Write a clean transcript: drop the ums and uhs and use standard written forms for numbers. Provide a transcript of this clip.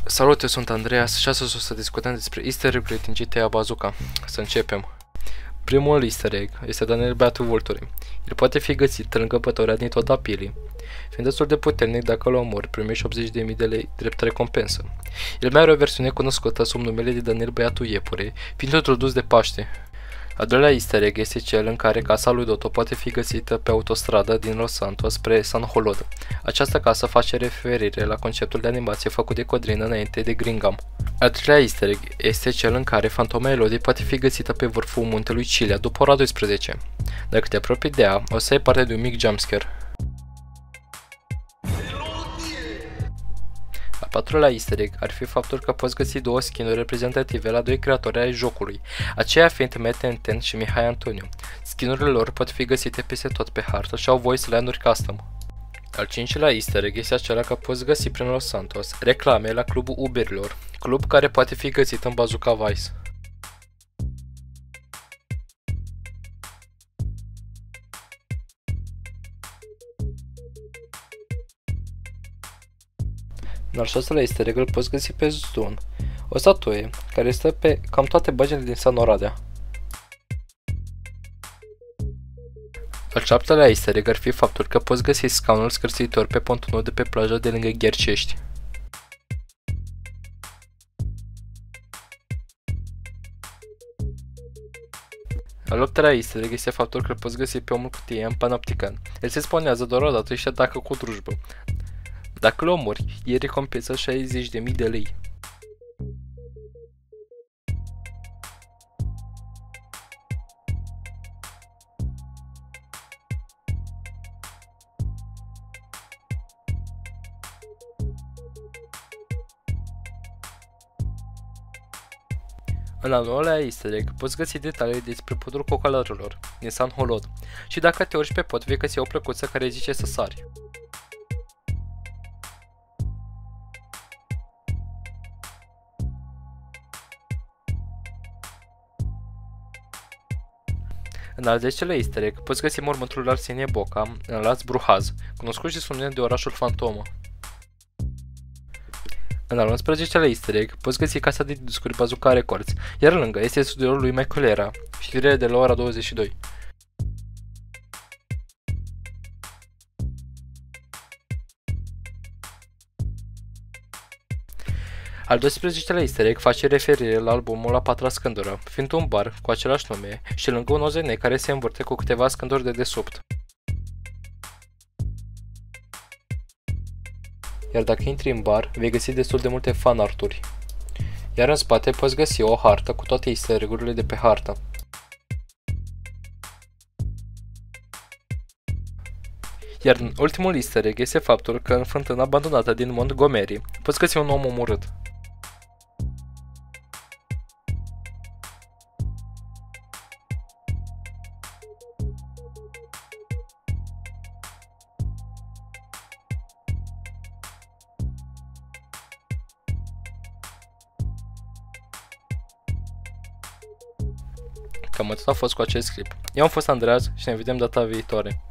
Salut, eu sunt Andreas și astăzi o să discutăm despre easter egg-urile din GTA Bazooka. Să începem. Primul easter egg este Daniel Băiatul Vulturii. El poate fi găsit lângă pătorea din Totapili. Fiind destul de puternic, dacă îl omori, primești 80.000 de lei drept recompensă. El mai are o versiune cunoscută sub numele de Daniel Băiatul Iepure, fiind introdus de Paște. Al doilea easter egg este cel în care casa lui Dotto poate fi găsită pe autostradă din Los Santos spre San Holod. Această casă face referire la conceptul de animație făcut de Codrin înainte de Gringam. Al treilea easter egg este cel în care fantoma Elodie poate fi găsită pe vârful muntelui Cilea după ora 12. Dacă te apropii de ea, o să ai parte de un mic jumpscare. Al patrulea easter egg ar fi faptul că poți găsi două skin-uri reprezentative la doi creatori ai jocului, aceia fiind Matt Enten și Mihai Antoniu. Skin-urile lor pot fi găsite peste tot pe hartă și au voice line-uri custom. Al cincilea easter egg este acela că poți găsi prin Los Santos reclame la clubul Uberilor, club care poate fi găsit în Bazooka Vice. În al șaselea easter egg îl poți găsi pe Zun, o statuie care stă pe cam toate băgile din San Oradea. Al șaptelea easter egg ar fi faptul că poți găsi scaunul scârțitor pe pontonul de pe plajă de lângă Ghercești. Al optelea easter egg este faptul că îl poți găsi pe omul cutie în Panopticon. El se spawnează doar o dată și atacă cu drujbă. Dacă îl omori, e recompensă 60.000 de lei. În al nouălea easter egg poți găsi detalii despre podul cocalarilor din San Holod și dacă te urci pe pod vei găsi o plăcuță care zice să sari. În al 10-lea easter egg poți găsi mormântul lui Arsenie Boca în Las Bruhaz, cunoscut și sunând de orașul fantomă. În al 11-lea easter egg poți găsi casa de discuri Bazooka Records, iar lângă este studioul lui Michael Era, știrile de la ora 22. Al 12-lea easter egg face referire la albumul La Patra Scândură, fiind un bar cu același nume și lângă un OZN care se învârte cu câteva scânduri de desubt. Iar dacă intri în bar, vei găsi destul de multe fanarturi. Iar în spate poți găsi o hartă cu toate easter egg-urile de pe hartă. Iar ultimul easter egg este faptul că în fântâna abandonată din Montgomery poți găsi un om omorât. Cam atât a fost cu acest clip. Eu am fost Andreas și ne vedem data viitoare.